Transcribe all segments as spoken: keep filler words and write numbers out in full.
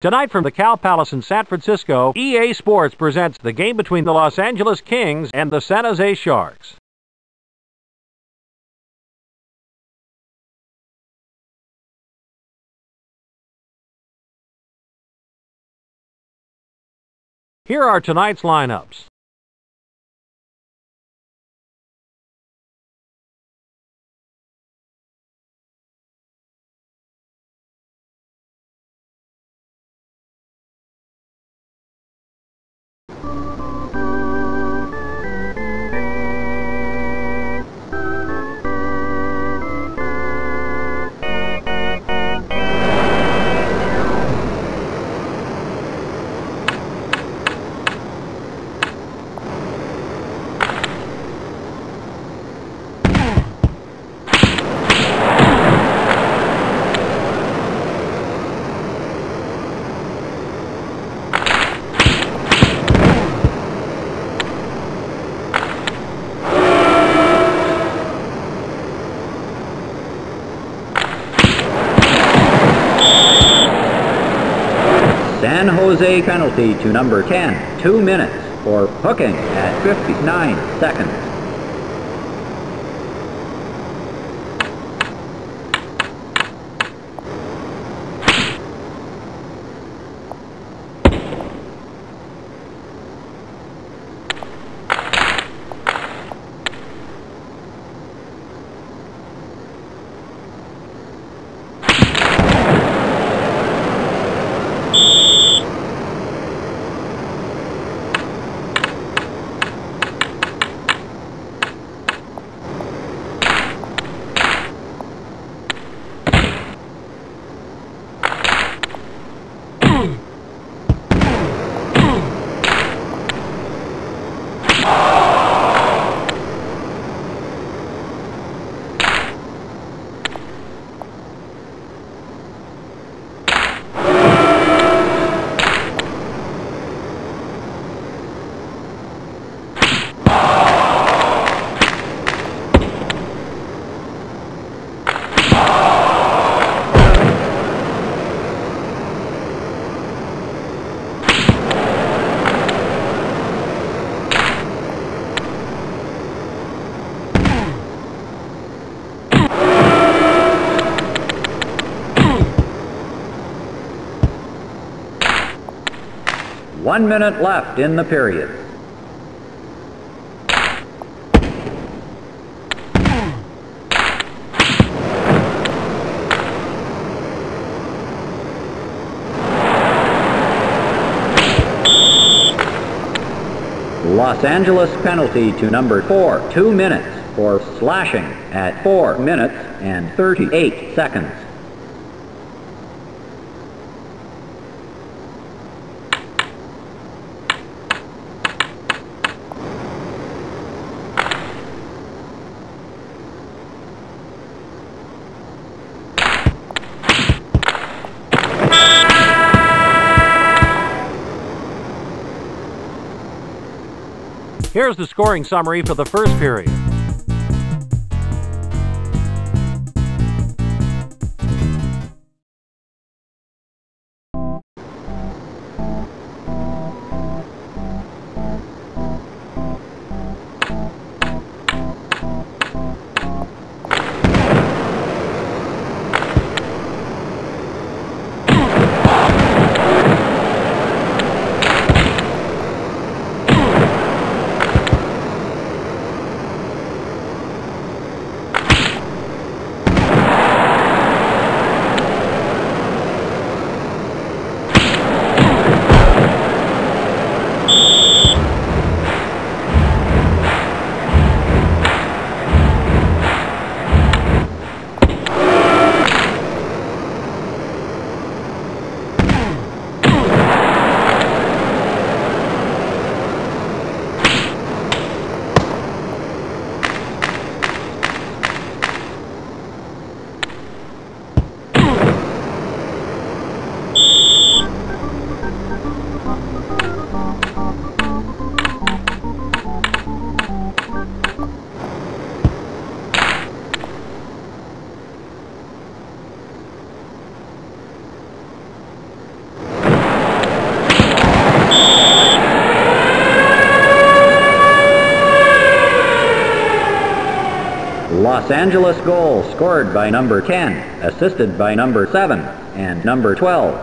Tonight from the Cow Palace in San Francisco, E A Sports presents the game between the Los Angeles Kings and the San Jose Sharks. Here are tonight's lineups. San Jose penalty to number ten, two minutes for hooking at fifty-nine seconds. One minute left in the period. Los Angeles penalty to number four, two minutes for slashing at four minutes and thirty-eight seconds. Here's the scoring summary for the first period. Los Angeles goal scored by number ten, assisted by number seven and number twelve.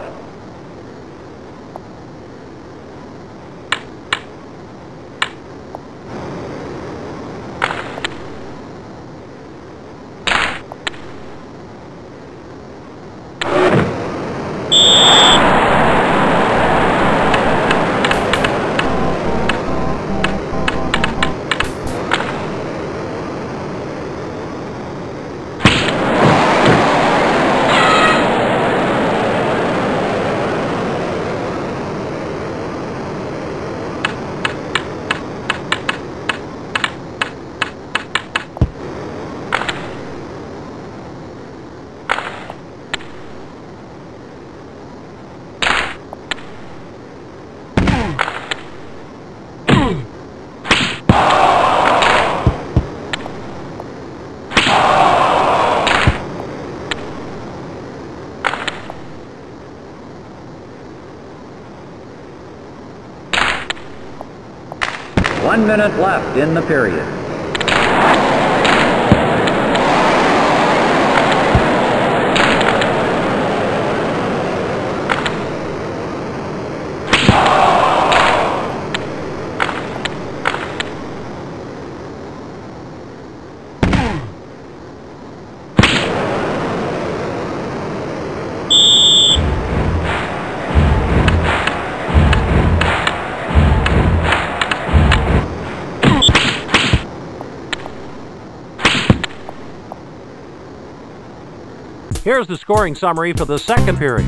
One minute left in the period. Here's the scoring summary for the second period.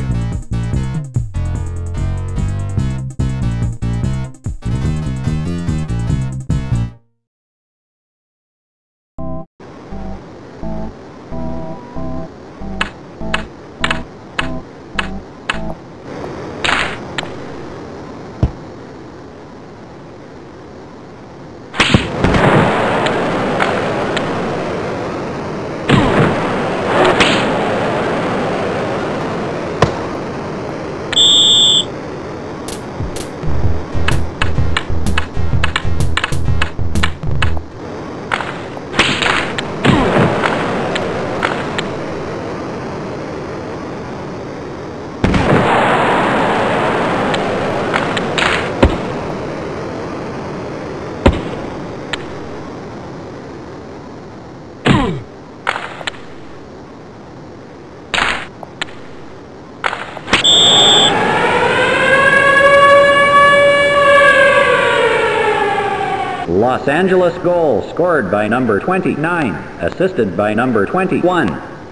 Los Angeles goal scored by number twenty-nine, assisted by number twenty-one.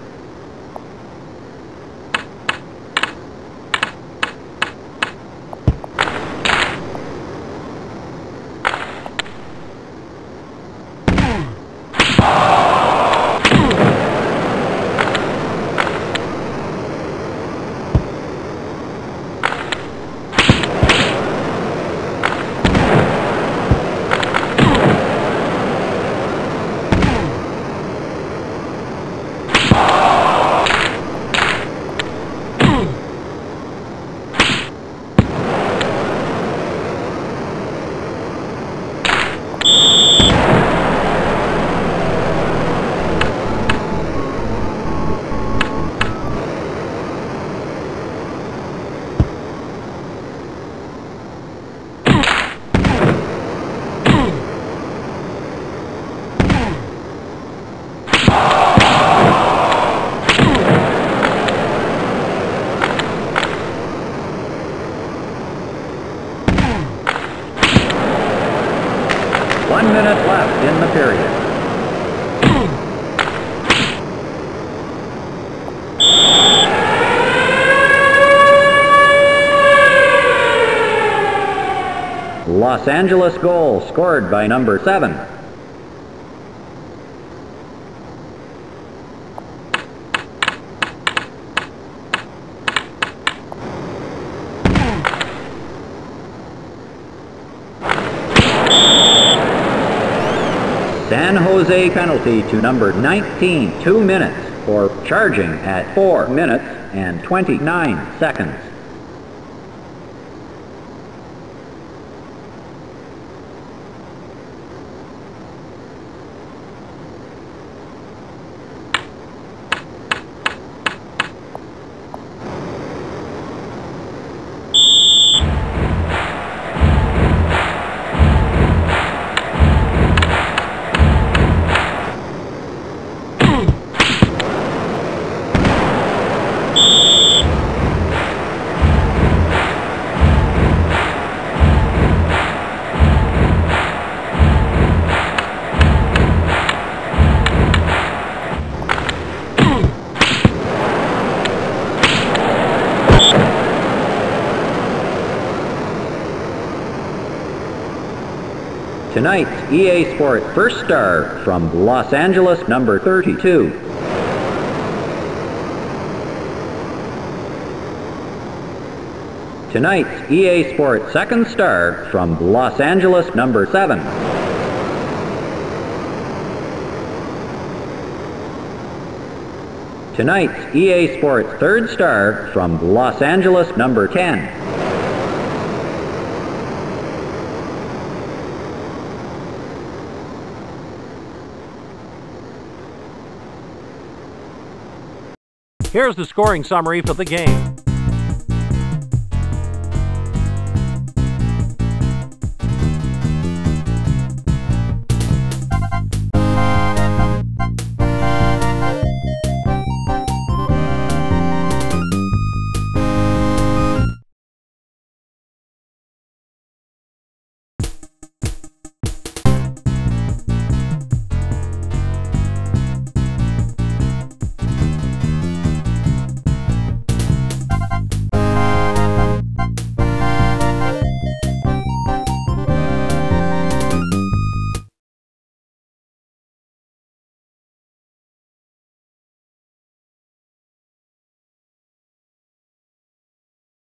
One minute left in the period. Los Angeles goal scored by number seven. San Jose penalty to number nineteen, two minutes for charging at four minutes and twenty-nine seconds. Tonight's E A Sports first star from Los Angeles, number thirty-two. Tonight's E A Sports second star from Los Angeles, number seven. Tonight's E A Sports third star from Los Angeles, number ten. Here's the scoring summary for the game.